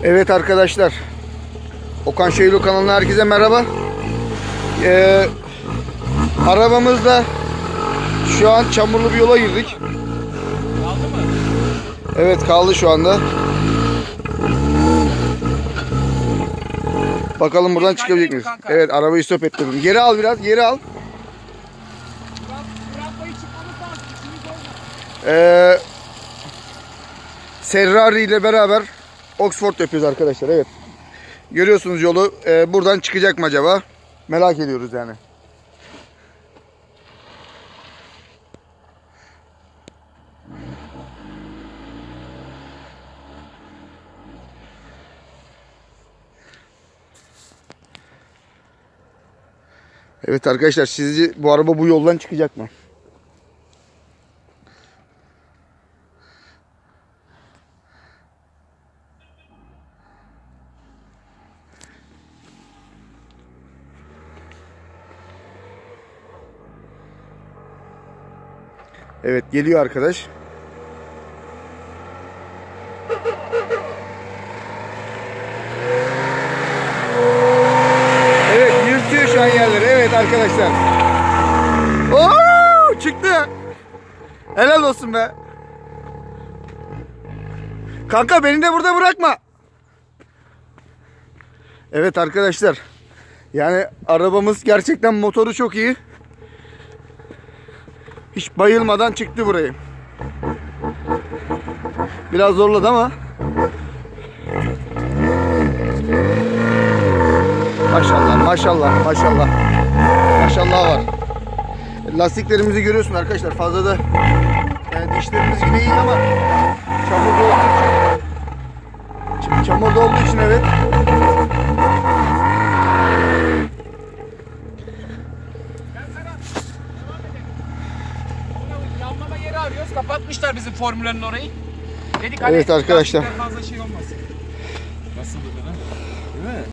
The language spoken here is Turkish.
Evet arkadaşlar, Okan Şeylo kanalına herkese merhaba. Arabamızla şu an çamurlu bir yola girdik. Kaldı mı? Evet, kaldı şu anda. Bakalım buradan çıkabilecek miyiz? Evet, arabayı stop ettirdim. Geri al, biraz geri al. Rampayı çıkmamız lazım. İçimiz olmaz. Serrari ile beraber Oxford yapıyoruz arkadaşlar. Evet. Görüyorsunuz yolu. Buradan çıkacak mı acaba? Merak ediyoruz yani. Evet arkadaşlar, sizce bu araba bu yoldan çıkacak mı? Evet, geliyor arkadaş. Evet, yırtıyor şu an yerleri. Evet arkadaşlar. Oo, çıktı. Helal olsun be. Kanka, beni de burada bırakma. Evet arkadaşlar. Yani arabamız gerçekten, motoru çok iyi. Hiç bayılmadan çıktı burayı. Biraz zorladı ama. Maşallah, maşallah, maşallah. Maşallah var. Lastiklerimizi görüyorsun arkadaşlar. Fazla da yani dişlerimiz yine iyi ama çamurda olduğu için. Çamurda olduğu için evet. Yanlama yeri arıyoruz. Kapatmışlar bizim formüllerin orayı. Dedik Evet arkadaşlar. fazla şey olmasın. Nasıl bu? Değil mi?